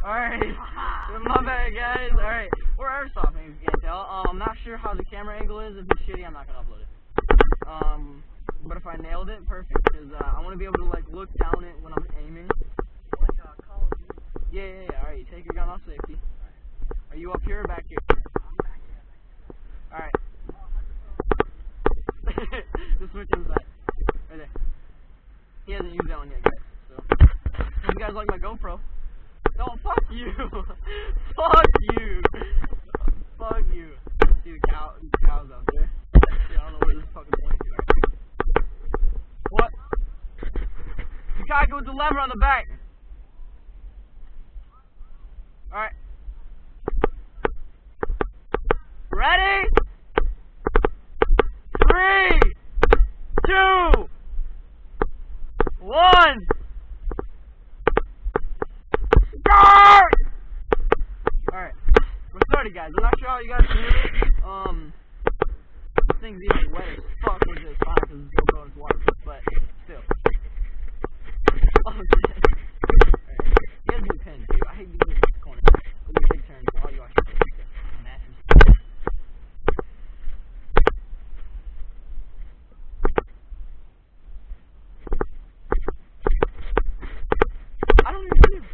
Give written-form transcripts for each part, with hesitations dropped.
Alright, my bad guys. Alright, we're airsofting if you can't tell. I'm not sure how the camera angle is. If it's shitty, I'm not gonna upload it. But if I nailed it, perfect. Because I want to be able to like look down it when I'm aiming. Like Call of Duty. Yeah. Alright, take your gun off safety. Are you up here or back here? I'm back here. Alright. Just switch inside. Right there. He hasn't used that one yet, guys. So, if you guys like my GoPro. No, fuck you! Fuck you! Fuck you! See the cows out there? See, I don't know where this fucking point is. What? You gotta go with the lever on the back! Alright. Ready? 3, 2, 1! Alright, we're started guys. I'm not sure how you guys can hear it. This thing's even wet as fuck, which is fine because it's GoPro and it's waterproof, but still. Oh shit. Alright, you guys do pins too. I hate being in this corner. It'll be a big turn. Oh, you are. Matches. I don't even hear.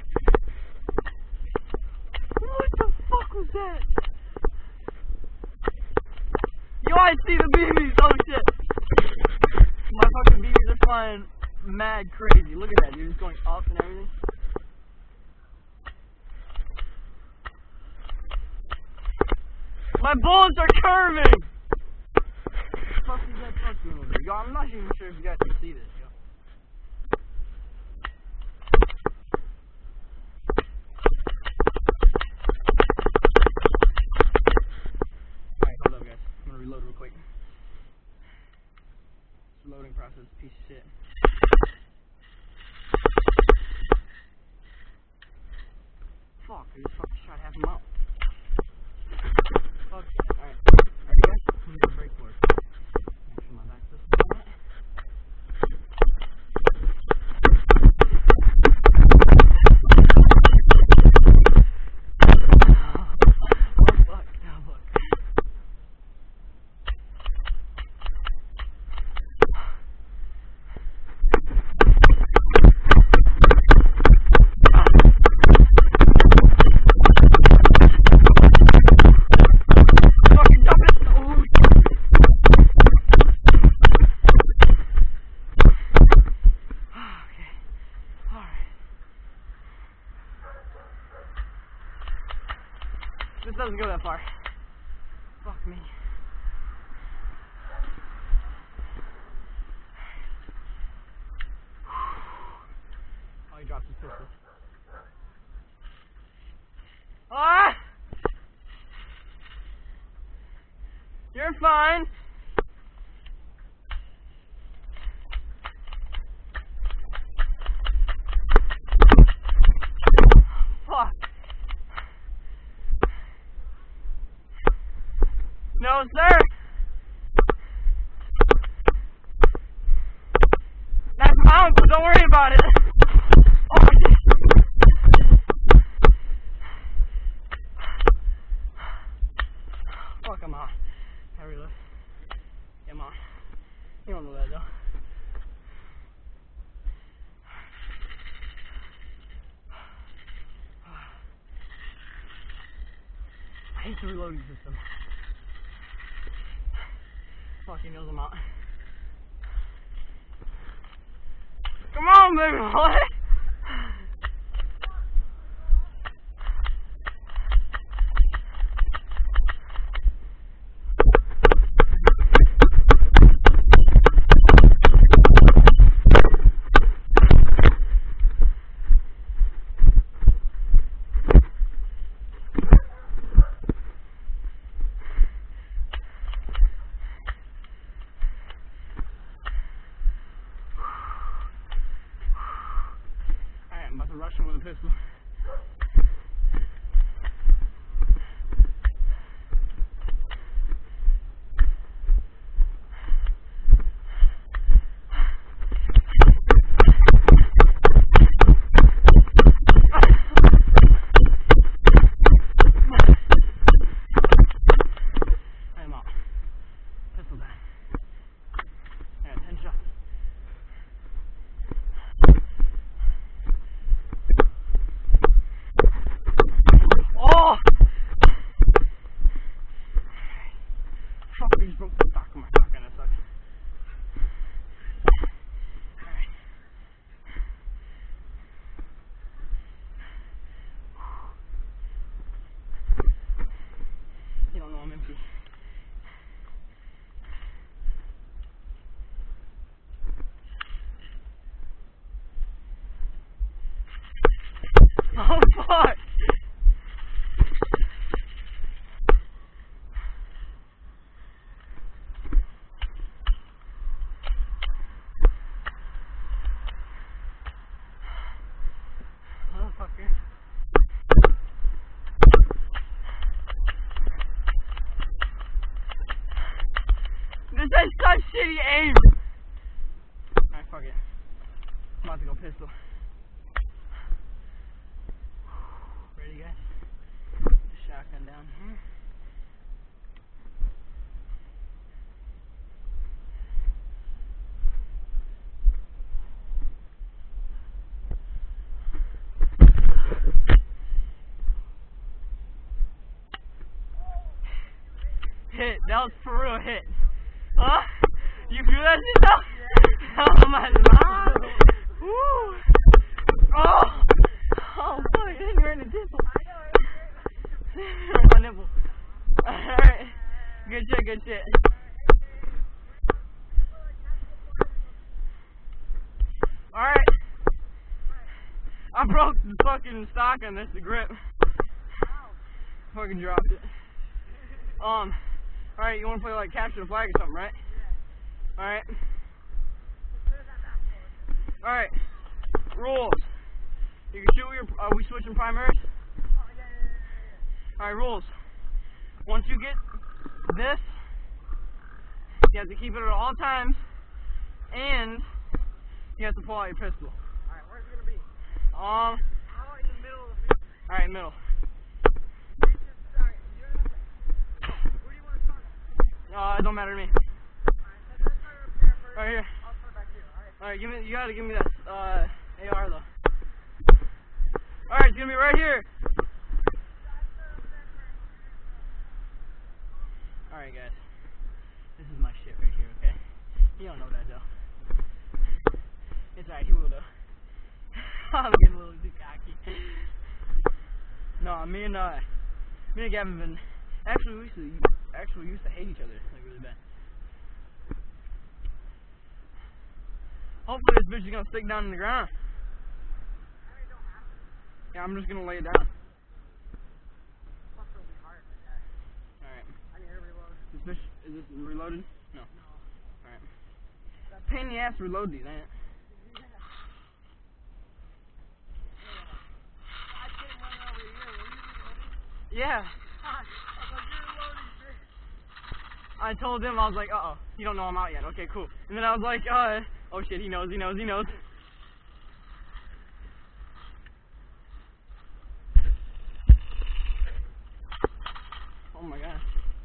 That? Yo, I see the BBs! Oh shit! My fucking BBs are flying mad crazy. Look at that, dude. It's going up and everything. My bullets are curving! What the fuck is that truck doing over there? Yo, I'm not even sure if you guys can see this, yo. Reload real quick. Loading process, piece of shit. Fuck, I just fucking shot half a mile. Fuck. Alright. Alright, guys? I'm gonna break for it. Make sure my back's this way. This doesn't go that far. Fuck me. Oh, he drops his pistol. Ah! You're fine. Fuck. No, sir. That's my uncle. Don't worry about it. Oh, shit. Fuck, I'm on. I reload. Yeah, I'm on. You don't know that, though. I hate the reloading system. Fucking knows I'm out. Come on, baby, what? I'm about to rush him with a pistol. Fuck it. I'm about to go pistol. Ready, guys? Put the shotgun down here. Hit. That was for real hit. Huh? You feel that shit though? Yeah. Oh my god. Woo. Oh. Oh fuck, it hit me right in the nipple. My nipple. Alright. Good shit, good shit. Alright. I broke the fucking stock on this, the grip. Fucking dropped it. Alright, you wanna play like capture the flag or something, right? Yeah. Alright. Alright. Rules. You can shoot your, are we switching primaries? Alright, rules. Once you get this, you have to keep it at all times, and you have to pull out your pistol. Alright, where's it gonna be? How about in the middle of the field? Alright, middle. It don't matter to me. Alright, here. I'll start back here, alright? Alright, you gotta give me that AR though. Alright, it's gonna be right here. Alright guys. This is my shit right here, okay? You don't know that though. It's alright, he will though. I'm getting a little too cocky. No, me and Gavin been actually we used to hate each other like really bad. Hopefully this bitch is gonna stick down in the ground. Yeah, I'm just gonna lay it down. Alright. This bitch, is this reloaded? No. Alright. Pain in the ass to reload these, ain't it? Yeah. I told him, I was like, uh-oh, you don't know I'm out yet. Okay, cool. And then I was like, oh shit, he knows. Oh my god.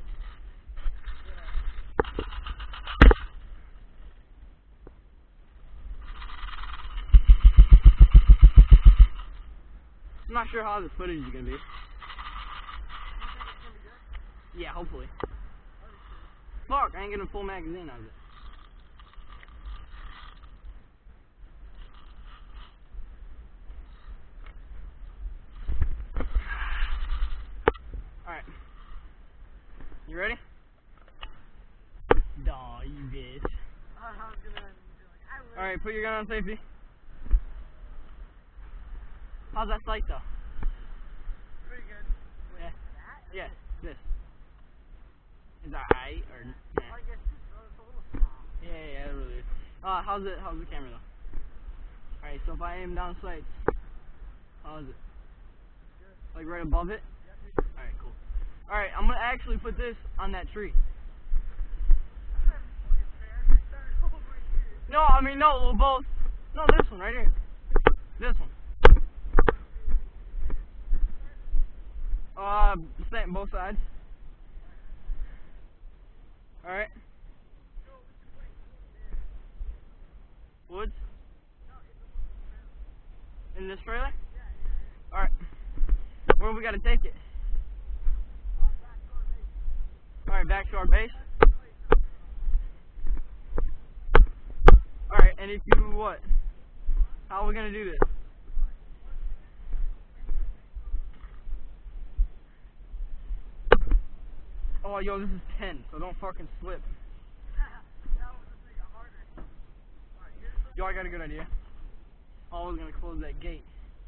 I'm not sure how this footage is gonna be. Yeah, hopefully. Fuck, I ain't getting a full magazine out of it. Alright. You ready? Daw, you bitch. Alright, put your gun on safety. How's that sight though? Pretty good. Yeah. Yeah, this. Is that high or nah? I guess it's a little small. Yeah, it really is. How's the camera though? Alright, so if I aim down sights, how is it? Good. Like right above it? Yep. Alright, cool. Alright, I'm gonna actually put this on that tree. No, I mean no, we'll both. No, this one right here. This one. Same, both sides. Alright. Woods? In this trailer? Alright. Where we gotta take it? Alright, back to our base. Alright, and if you what? How are we gonna do this? Oh, yo, this is 10, so don't fucking slip. Yo, I got a good idea. Oh, we're gonna close that gate.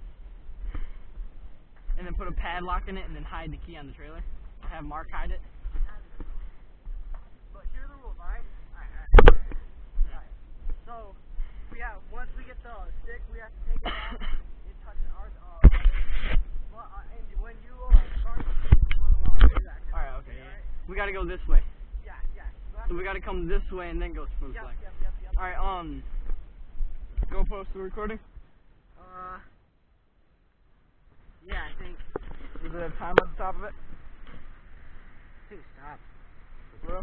And then put a padlock in it and then hide the key on the trailer. Or have Mark hide it. But here are the rules, alright? Alright. So, once we get the stick, we have to take it out and touch ours. And when you start, you want to do that. Alright, okay, yeah. We gotta go this way. Yeah. So we gotta come this way and then go for the flag. Yep. Alright, supposed to recording? Yeah, I think. Does it have time at the top of it? Dude, stop. Bro?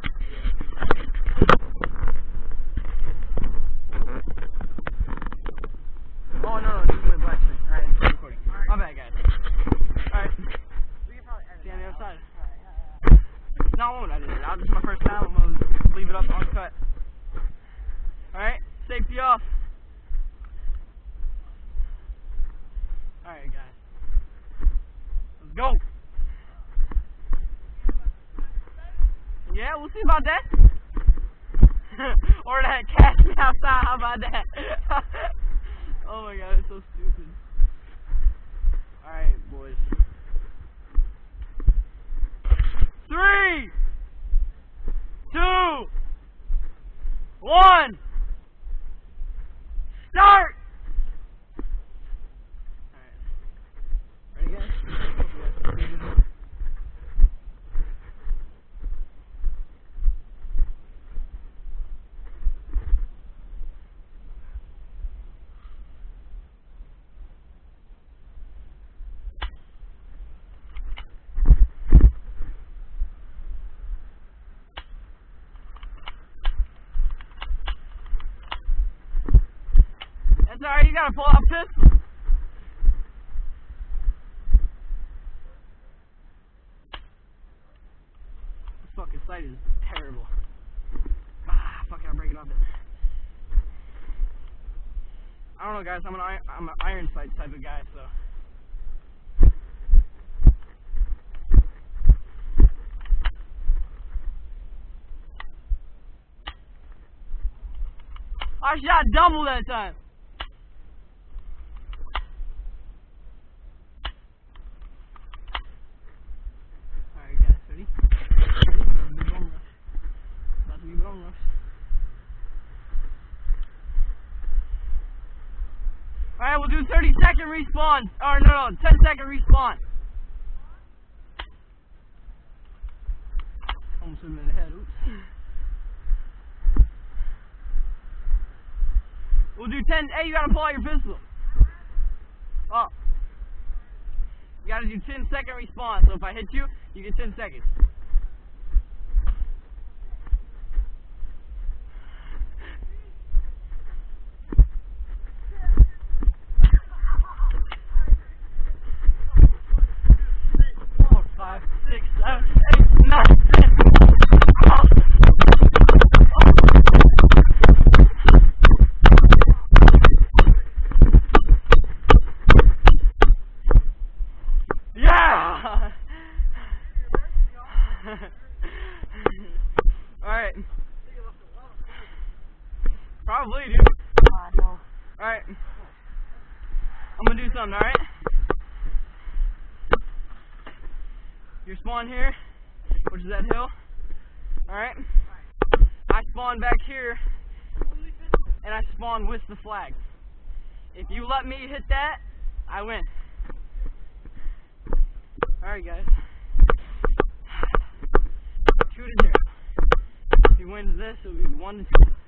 Oh no, this is my black screen. Alright, it's recording. My bad, guys. Alright. We can probably edit See you on the other side. Alright. No, I won't edit it out. This is my first time. I'm gonna leave it up uncut. Alright, safety off. Alright, guys. Let's go. Yeah, we'll see about that. Or that catch me outside. How about that? Oh my god, it's so stupid. Alright, boys. 3, 2, 1. Start! Alright. Ready, guys? Hope you guys can see this. That's alright, you gotta pull out pistol. This fucking sight is terrible. Fuck it, I'll break it off it. I don't know, guys, I'm an iron sight type of guy, so. I shot double that time. Alright, guys, ready? About to be bone rush. Alright, we'll do 30-second respawn. Or no, 10-second respawn. Almost hit him in the head. Oops. We'll do 10. Hey, you gotta pull out your pistol. Oh. You gotta do 10-second respawn. So if I hit you, you get 10 seconds. Alright. Probably, dude. No. Alright. I'm gonna do something, alright? You spawn here, which is that hill. Alright? I spawn back here, and I spawn with the flag. If you let me hit that, I win. Alright, guys. Shoot it here. If he wins this, it'll be 1-2.